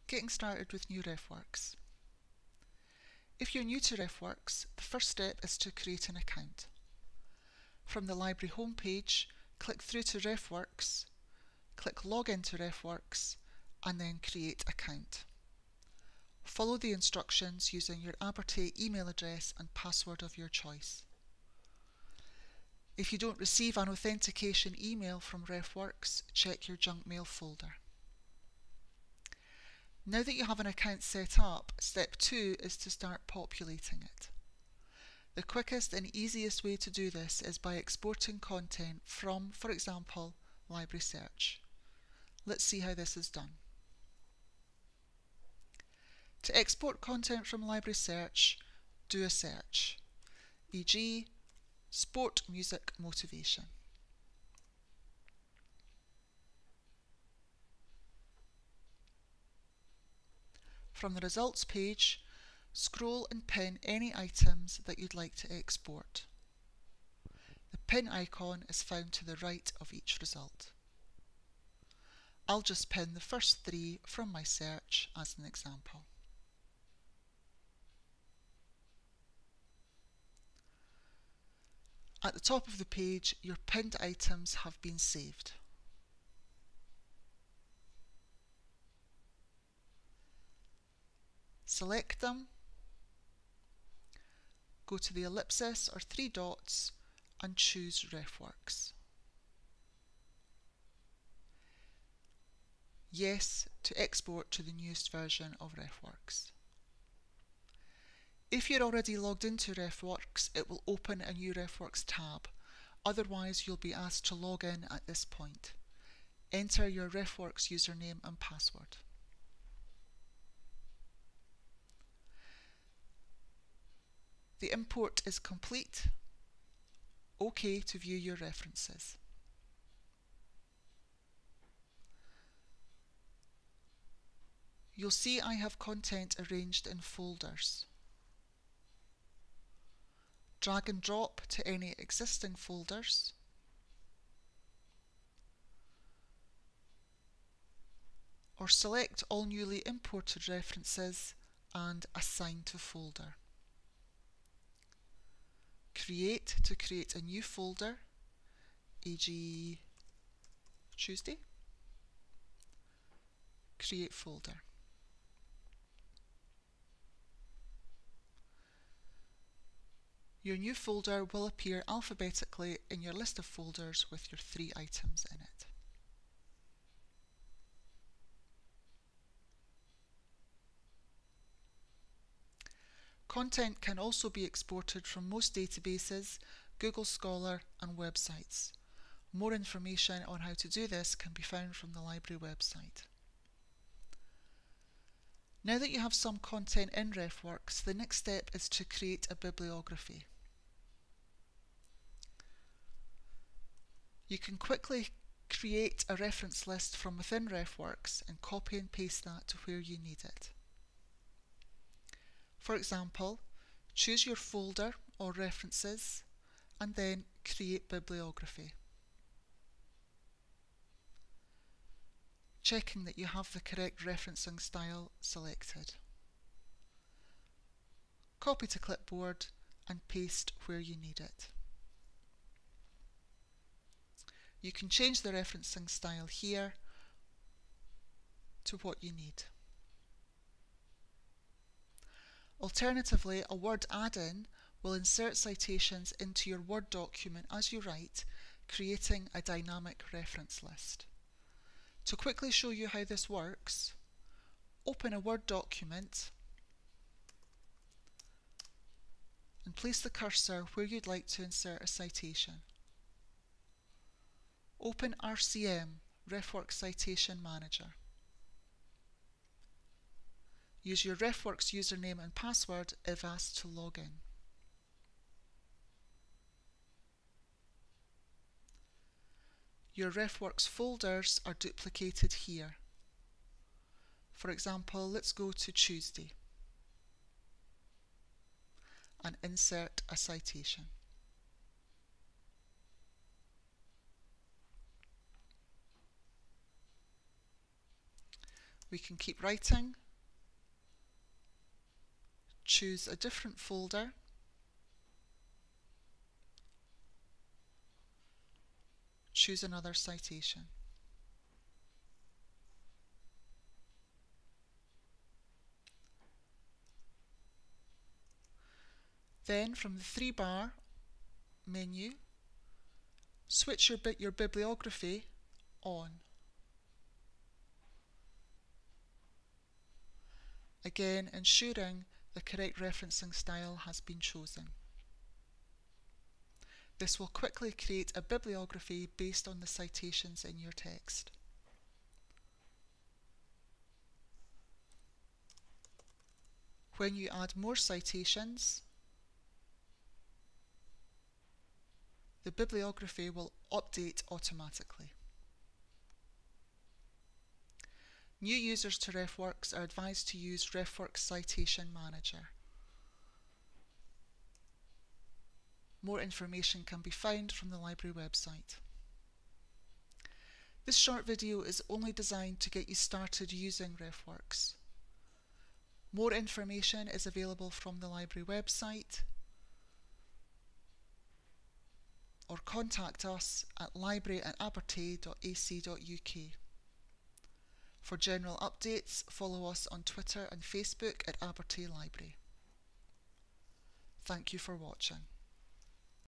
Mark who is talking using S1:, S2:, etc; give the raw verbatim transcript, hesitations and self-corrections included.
S1: Getting started with new RefWorks. If you're new to RefWorks, the first step is to create an account. From the library homepage, click through to RefWorks, click Login to RefWorks, and then Create Account. Follow the instructions using your Abertay email address and password of your choice. If you don't receive an authentication email from RefWorks, check your junk mail folder. Now that you have an account set up, step two is to start populating it. The quickest and easiest way to do this is by exporting content from, for example, LibrarySearch. Let's see how this is done. To export content from LibrarySearch, do a search, for example sport, music, motivation. From the results page, scroll and pin any items that you'd like to export. The pin icon is found to the right of each result. I'll just pin the first three from my search as an example. At the top of the page, your pinned items have been saved. Select them, go to the ellipsis or three dots and choose RefWorks. Yes to export to the newest version of RefWorks. If you're already logged into RefWorks, it will open a new RefWorks tab. Otherwise, you'll be asked to log in at this point. Enter your RefWorks username and password. The import is complete. OK to view your references. You'll see I have content arranged in folders. Drag and drop to any existing folders. Or select all newly imported references and assign to folder. Create to create a new folder, for example Tuesday. Create folder. Your new folder will appear alphabetically in your list of folders with your three items in it. Content can also be exported from most databases, Google Scholar and websites. More information on how to do this can be found from the library website. Now that you have some content in RefWorks, the next step is to create a bibliography. You can quickly create a reference list from within RefWorks and copy and paste that to where you need it. For example, choose your folder or references and then create bibliography. Checking that you have the correct referencing style selected. Copy to clipboard and paste where you need it. You can change the referencing style here to what you need. Alternatively, a Word add-in will insert citations into your Word document as you write, creating a dynamic reference list. To quickly show you how this works, open a Word document and place the cursor where you'd like to insert a citation. Open R C M, RefWorks Citation Manager. Use your RefWorks username and password if asked to log in. Your RefWorks folders are duplicated here. For example, let's go to Tuesday and insert a citation. We can keep writing, choose a different folder, choose another citation. Then from the three bar menu, switch your, bi your bibliography on. Again, ensuring the correct referencing style has been chosen. This will quickly create a bibliography based on the citations in your text. When you add more citations, the bibliography will update automatically. New users to RefWorks are advised to use RefWorks Citation Manager. More information can be found from the library website. This short video is only designed to get you started using RefWorks. More information is available from the library website, or contact us at library at abertay dot a c dot u k. For general updates, follow us on Twitter and Facebook at Abertay Library. Thank you for watching.